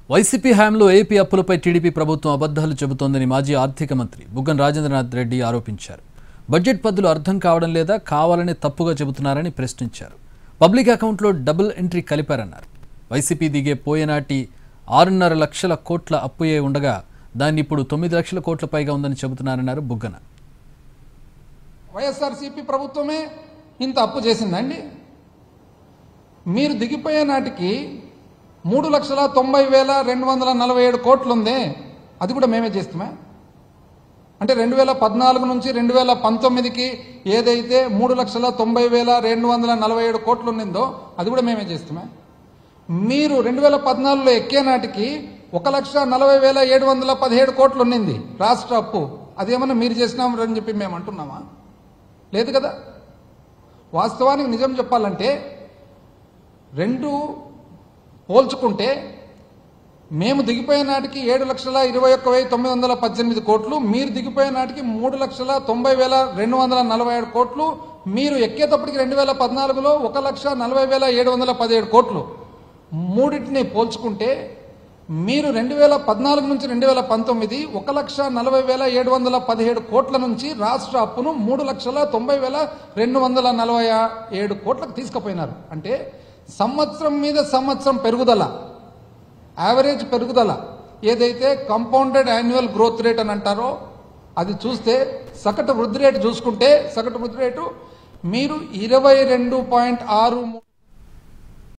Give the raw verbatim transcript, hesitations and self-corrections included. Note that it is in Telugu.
వైసీపీ హయాంలో ఏపీ అప్పులపై టీడీపీ ప్రభుత్వం అబద్ధాలు చెబుతోందని మాజీ ఆర్థిక మంత్రి బుగ్గన రాజేంద్రనాథ్ రెడ్డి ఆరోపించారు. బడ్జెట్ పద్ధతులు అర్థం కావడం లేదా కావాలని తప్పుగా చెబుతున్నారని ప్రశ్నించారు. పబ్లిక్ అకౌంట్లో డబుల్ ఎంట్రీ కలిపారన్నారు. వైసీపీ దిగే పోయేనాటి ఆరున్నర లక్షల కోట్ల అప్పుయే ఉండగా దాన్ని ఇప్పుడు తొమ్మిది లక్షల కోట్ల పైగా ఉందని చెబుతున్నారన్నారు బుగ్గన. వైఎస్ఆర్సీపీ ప్రభుత్వమే ఇంత అప్పు చేసిందండి. మీరు దిగిపోయే నాటికి మూడు లక్షల తొంభై వేల రెండు వందల నలభై ఏడు కోట్లు ఉంది. అది కూడా మేమే చేస్తామే. అంటే రెండు వేల పద్నాలుగు నుంచి రెండు వేల పంతొమ్మిదికి ఏదైతే మూడు లక్షల తొంభై వేల రెండు వందల నలభై ఏడు కోట్లు ఉన్నిందో అది కూడా మేమే చేస్తామే. మీరు రెండు వేల పద్నాలుగులో ఎక్కే నాటికి ఒక లక్ష నలభై వేల ఏడు వందల పదిహేడు కోట్లు ఉన్నింది రాష్ట్ర అప్పు. అదేమన్నా మీరు చేసినామని చెప్పి మేము అంటున్నామా? లేదు కదా. వాస్తవానికి నిజం చెప్పాలంటే రెండు పోల్చుకుంటే మేము దిగిపోయే నాటికి ఏడు లక్షల ఇరవై ఒక్క వెయ్యి తొమ్మిది వందల పద్దెనిమిది కోట్లు, మీరు దిగిపోయే నాటికి మూడు లక్షల తొంభై వేల రెండు వందల నలభై ఏడు కోట్లు, మీరు ఎక్కేటప్పటికి రెండు వేల పద్నాలుగులో ఒక లక్ష నలభై వేల ఏడు వందల పదిహేడు కోట్లు. మూడింటిని పోల్చుకుంటే మీరు రెండు వేల పద్నాలుగు నుంచి రెండు వేల పంతొమ్మిది ఒక లక్ష నలభై వేల ఏడు వందల పదిహేడు కోట్ల నుంచి రాష్ట్ర అప్పును మూడు లక్షల తొంభై వేల రెండు వందల నలభై ఏడు కోట్లకు తీసుకుపోయినారు. అంటే సంవత్సరం మీద సంవత్సరం పెరుగుదల, యావరేజ్ పెరుగుదల ఏదైతే కంపౌండెడ్ యాన్యువల్ గ్రోత్ రేట్ అని అంటారో అది చూస్తే సగటు వృద్ధి రేటు చూసుకుంటే సగటు వృద్ధి రేటు మీరు ఇరవై రెండు పాయింట్ ఆరు